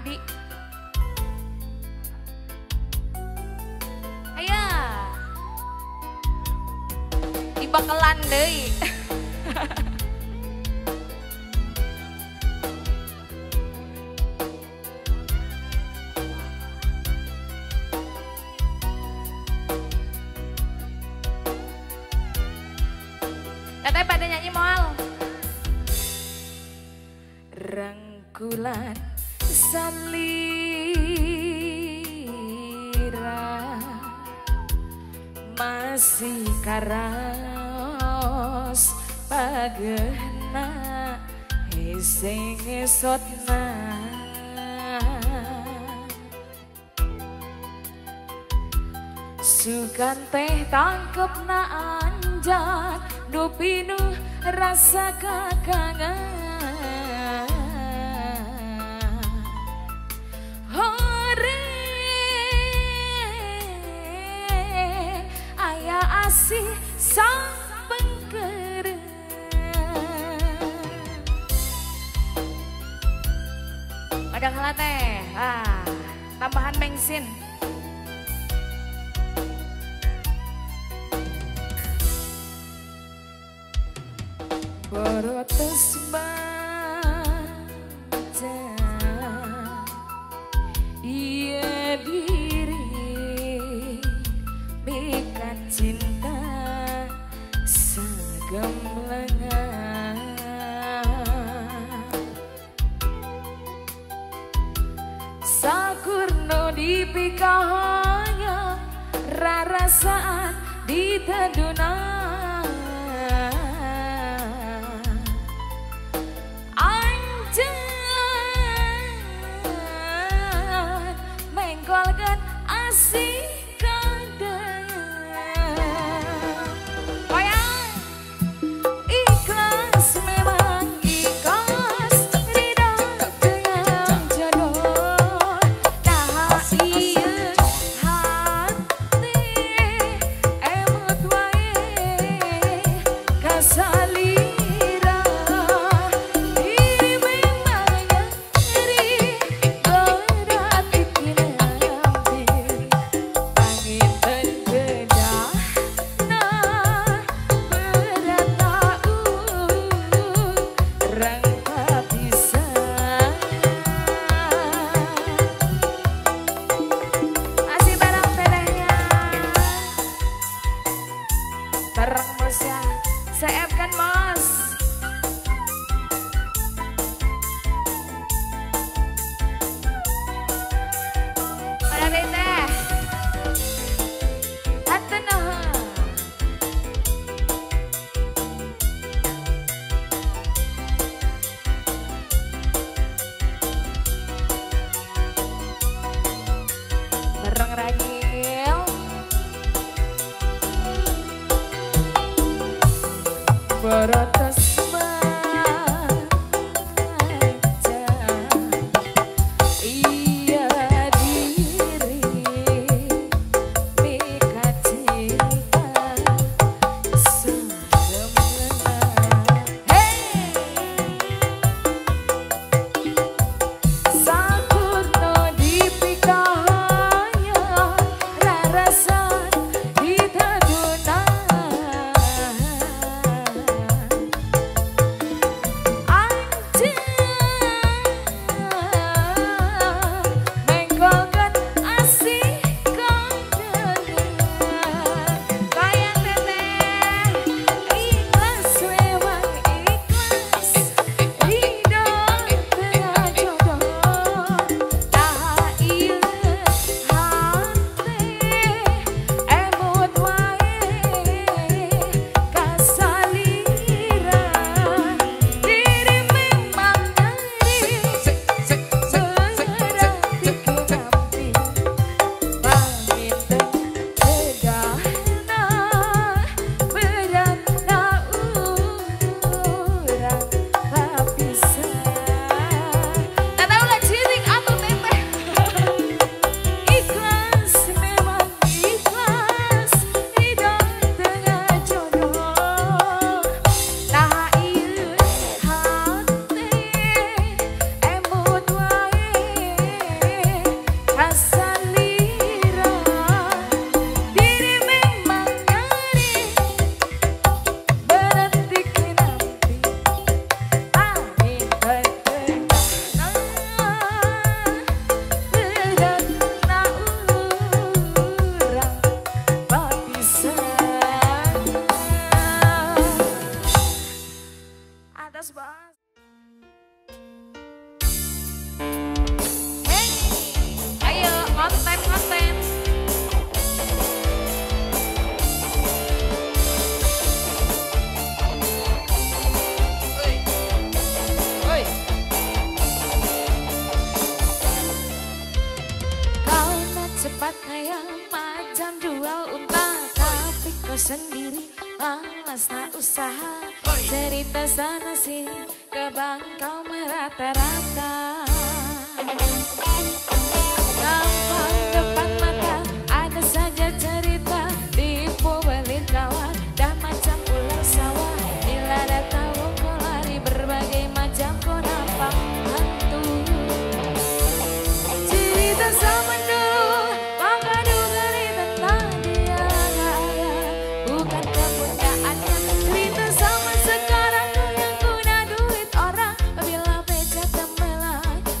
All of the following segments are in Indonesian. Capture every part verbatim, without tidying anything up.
Adi. Aya. Dibakalan deui. Teteh pada nyanyi moal. Rangkulan salira masih karas pagehna heseng esotna sukan teh tangkepna anjat dupinu rasa kakangan asih sang pengkeren ada kalah teh ah, tambahan bensin borotos baca iya diri bikat cinta gemblengan sakurno dipikahanya rarasaan diteduna anjan menggolkan asih sendiri, malas tak usaha. Cerita sana sini, kebangkau merata-rata. Gampang depan mata, ada saja cerita, tipu belit kawan, dah macam ular sawah. Bila ada tahu kau lari, berbagai macam kau nampak hantu. Cerita zaman dulu, maka dugari tentang dia gak ada. Bukan kemudaannya, cerita zaman sekarang yang guna duit orang. Bila beca tembelan,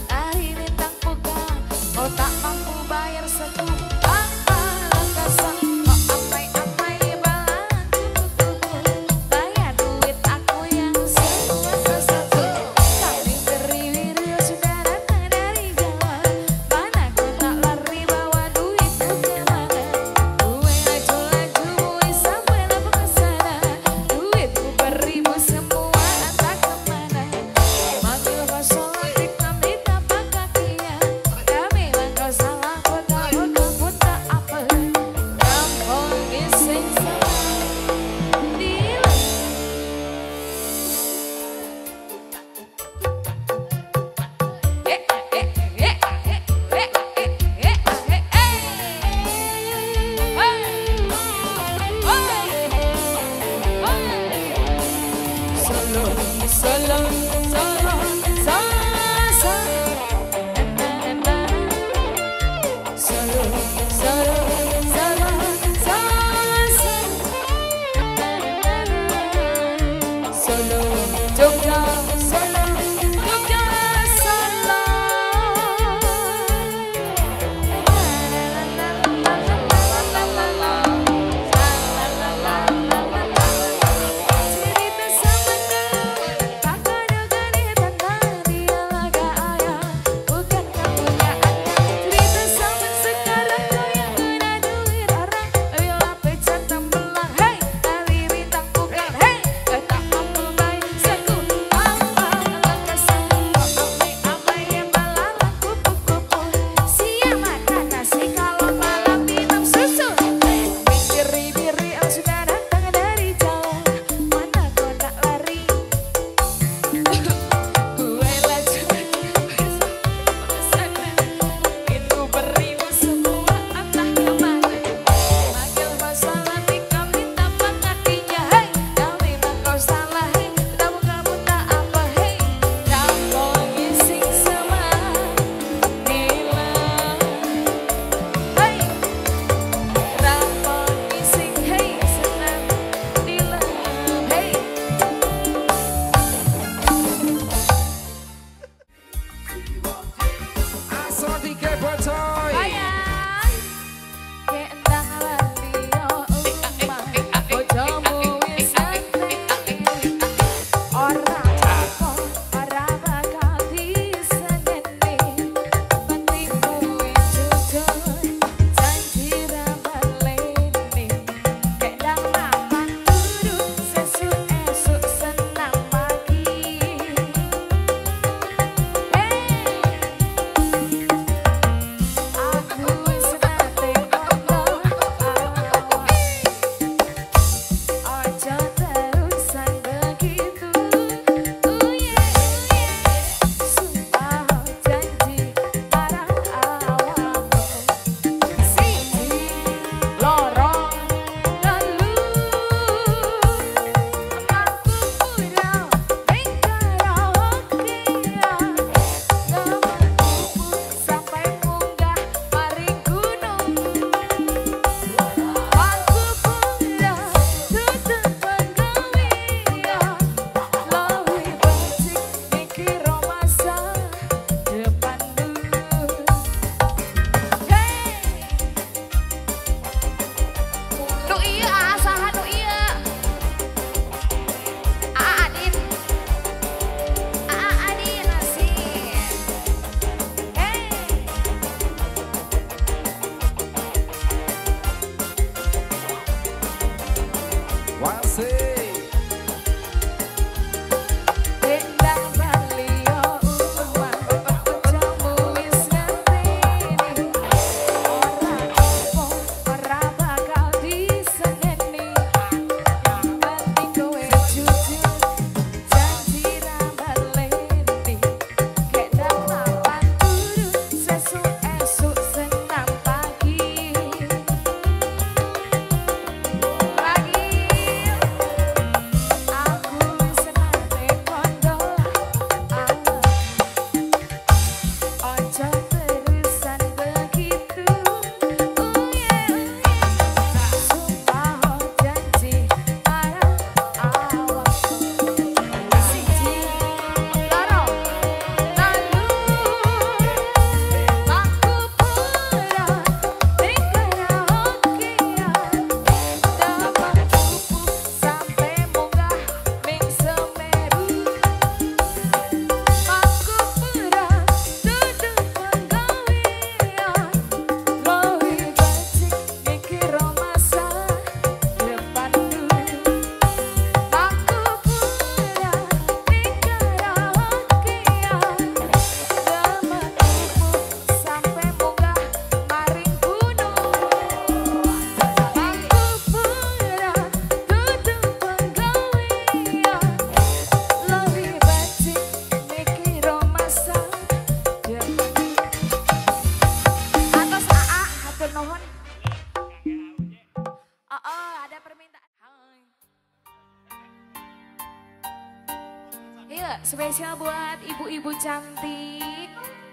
spesial buat ibu-ibu cantik.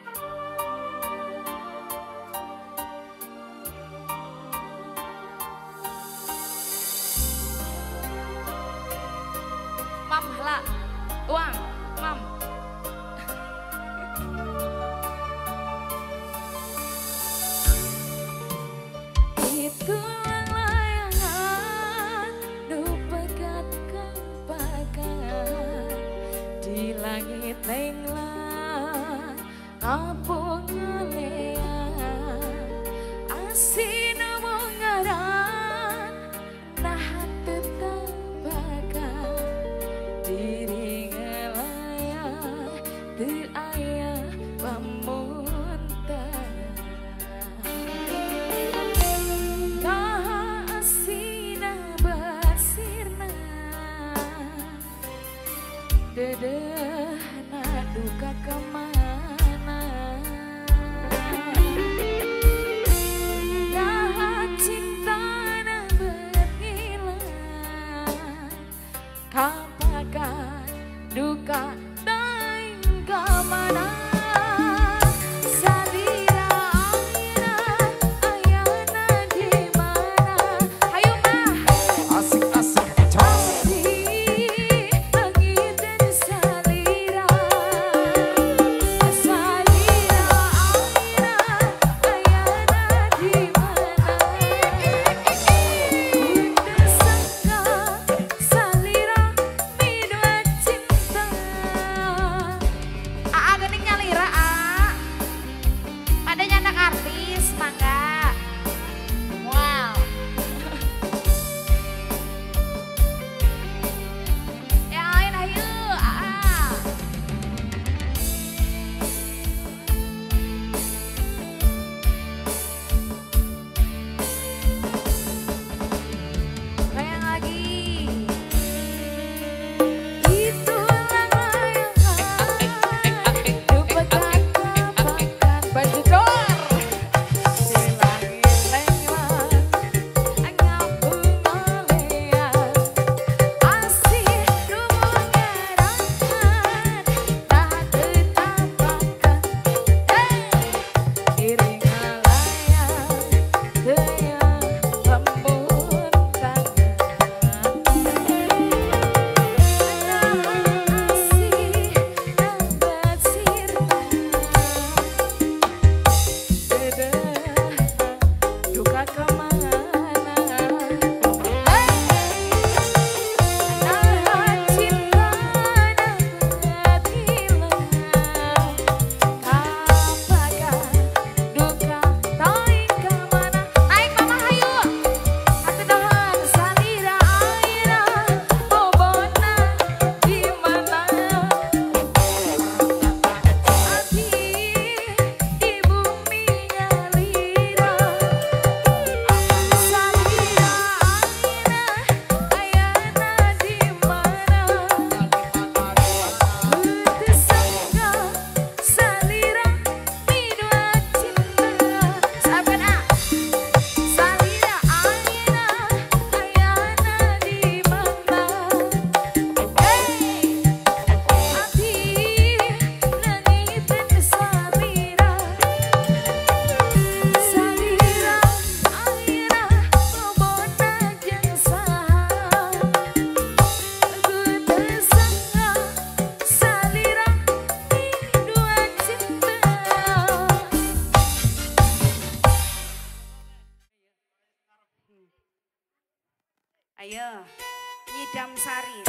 Mam lah, uang, mam. Itulah layangan dupekat kempakan di langit tenggelam kampung ngelean asin mengaran nahan tetapakan diri ngelayan terayah pamuntan kasina bersirna dedehna duka kemana nah cinta na berhilang kapakan duka daing kemana salira aina ayana di mana ayo mah Asik-asik hati langit dan salira salira aina ayana di mana udah sangka salira midwa cinta Aa geuning nyalira Aa pada nyandak artis mangga wow yang lain ayo Aa goyang lagi itulah layangan dupekat kempakan baju dor di langit tenggelam ngapung ngelean asih rumungeran tahan tetapakan iring ngalayan teyang lembut tangan asih dan bersirna dedehna duka kemana nah cinta na berhilang kapakan duka taing kemana naik mama hayu hati dahan salira aina bobona di mana hati di bumi nyalira salira aina ayana di mana teu sangka salira midwa cinta sahabat A salira aina ayana di mana hey hati langit dan salira salira aina bobona jeung saha ku teu sangka salira midwa cinta ayo nyidam sari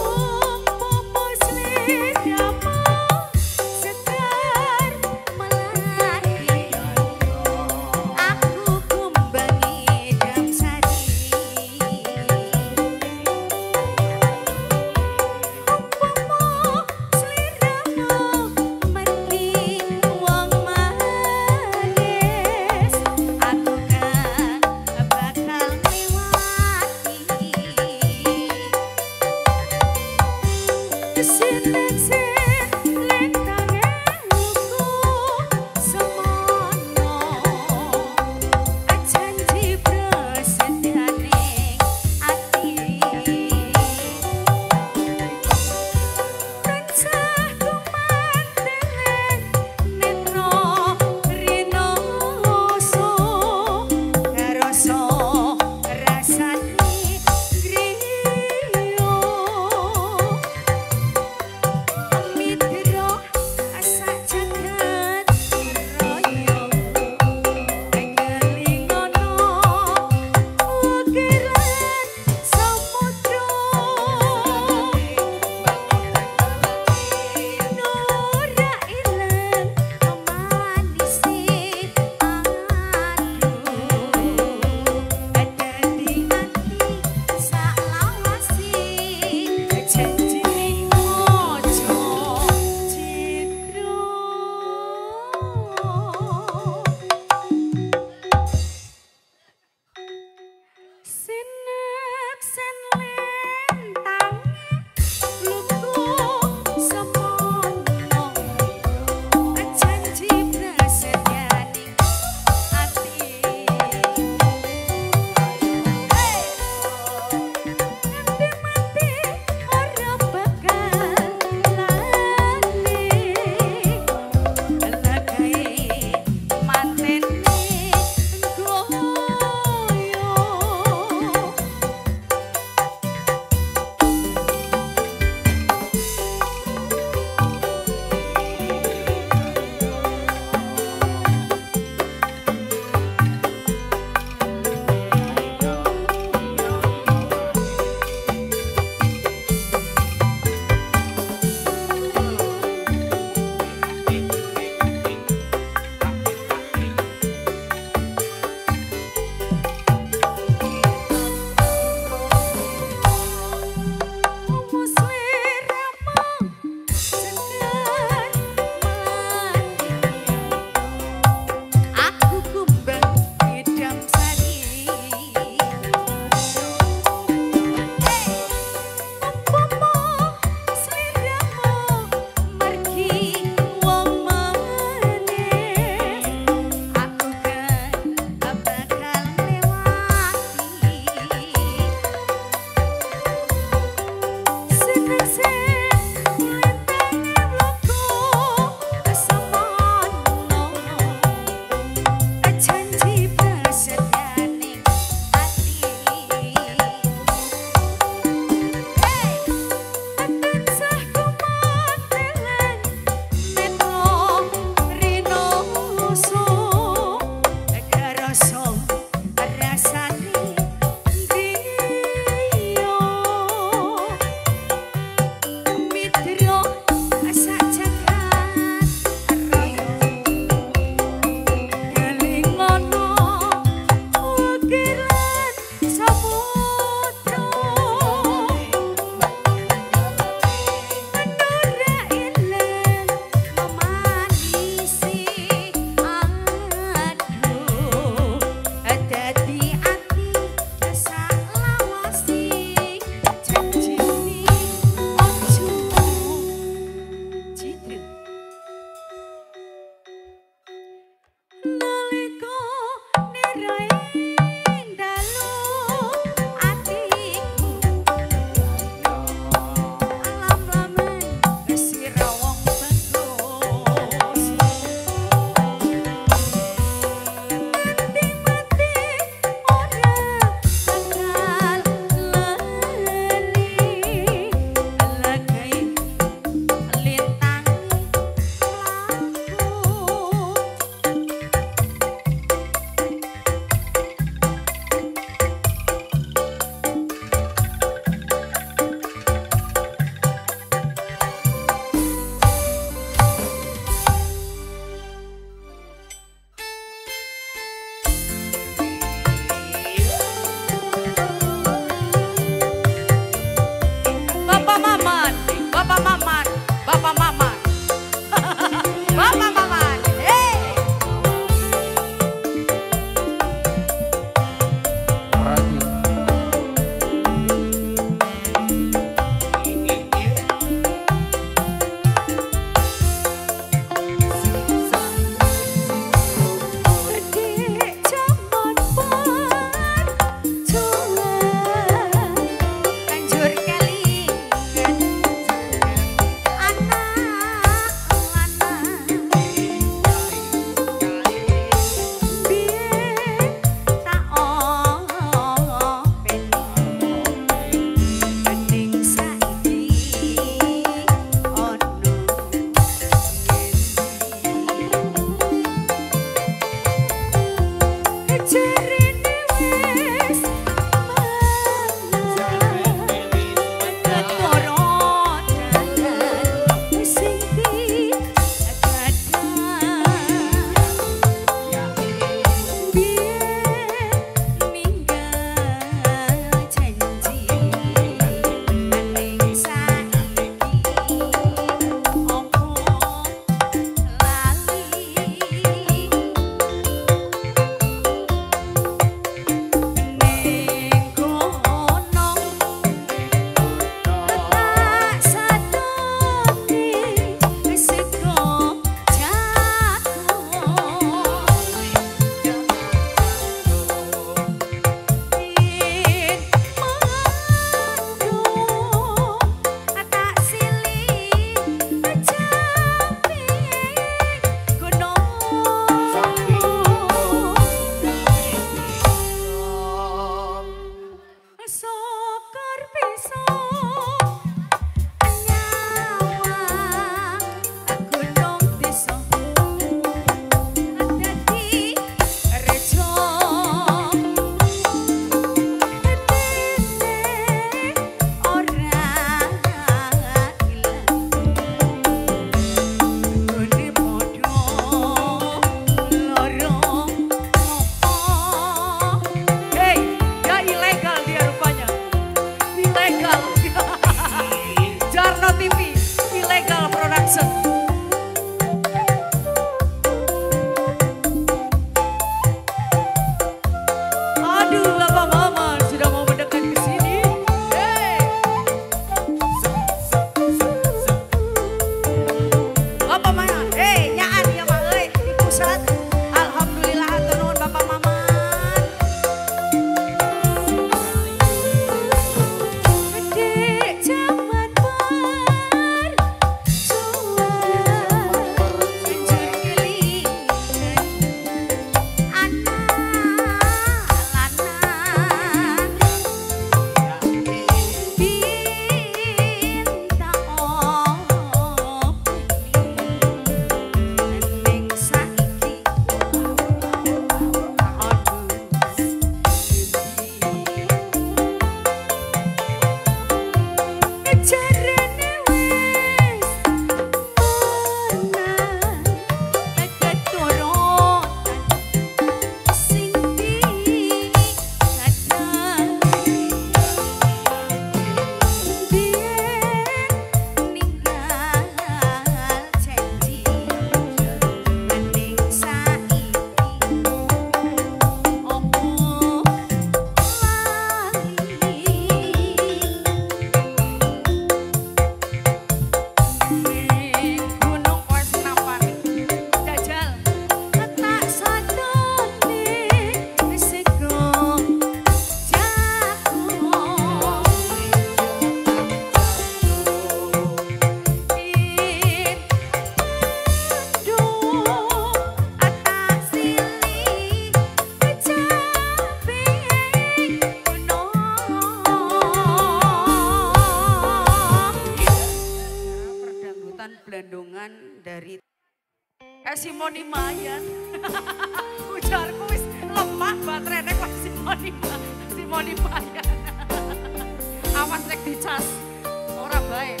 Simoni Mayan. Ujarku wis lemah baterainya kok Simoni Simoni Mayan. Awas nek dicas ora baik.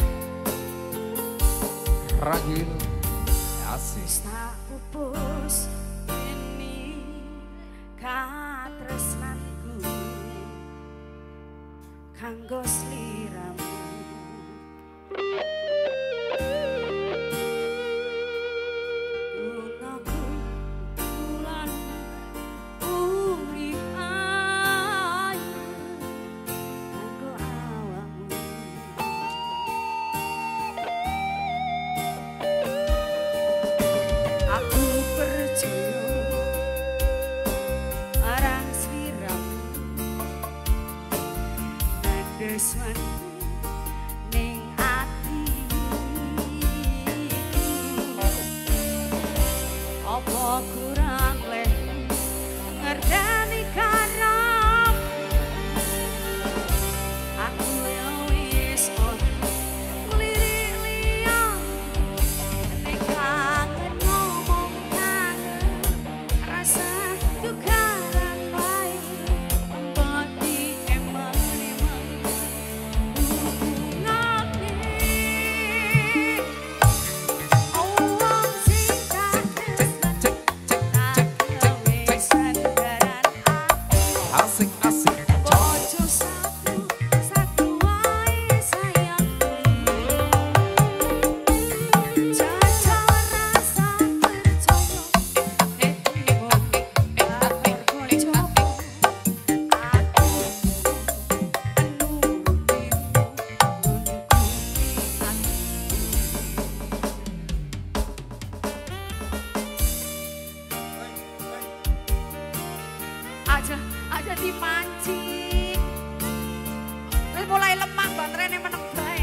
Ragil asik. Tak pupus ini katresnanku kanggo sliramu. Bungaku bulan urip ayu kanggo awakmu. Aku percaya marang sliramu nandeswan ning ati. Apa kurang leh ngerteni karep aku ya wis ora nglirik liya nek kangen ngomong kangen rasa tukaran wae pati emang-emang hubungane wong sing katresnan tak gawe sandaran ati. Asik asik. Bojo satu, satu wae sayangku. Jajal rasa percaya, hatimu tak berbojoku. Aku menurutimu, aja aja dipancing. Terus mulai lemah baterainya meneng bae.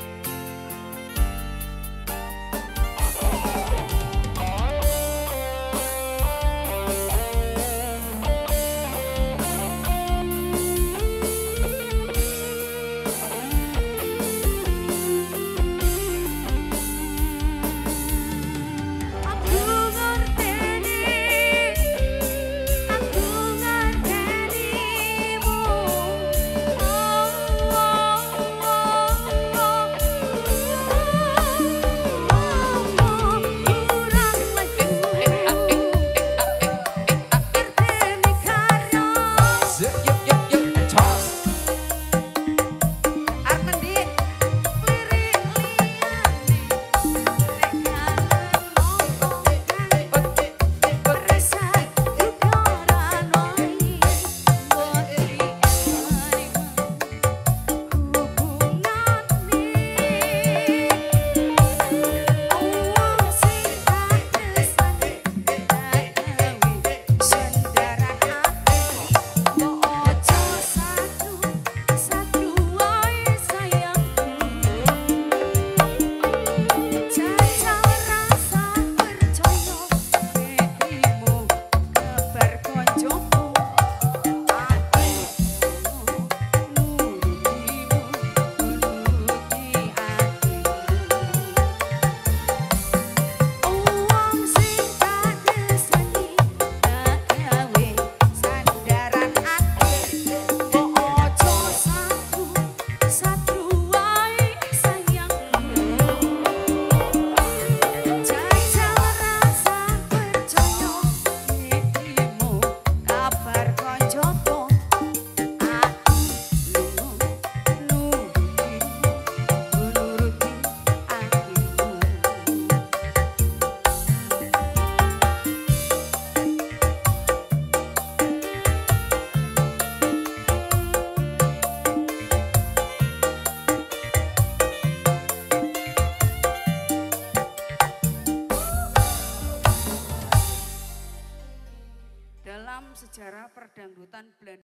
Aku ngerteni, aku ngertenimu. Oh, oh, oh, oh. Kurang lagi ngerteni karep. Yuk yuk yuk yuk. Charles. Arep mendit. Lirik liyane nek ngomong kangen rasa tukaran wae pati emang-emang hubungane wong sing katresnan tak gawe sandaran ati. Bojo satu, satu wae sayangku. Jajal rasa percaya, hatimu kebar koncoku. Aku nurutimu, nuruti atimu. Wong sing katresnani tak gawe sandaran ati. Bojo satu, satu wae sayangku. Jajal rasa percaya, hatimu kabar koncoku. Aku nurutimu, nuruti atimu. Dalam sejarah perdangdutan Belanda